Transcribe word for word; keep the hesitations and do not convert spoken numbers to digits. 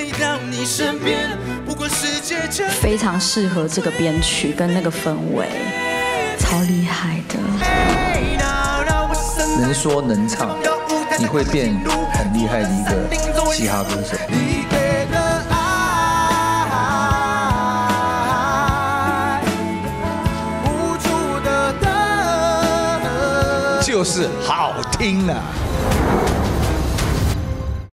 非常适合这个编曲跟那个氛围，超厉害的。 能说能唱，你会变很厉害的一个嘻哈歌手。就是好听啊！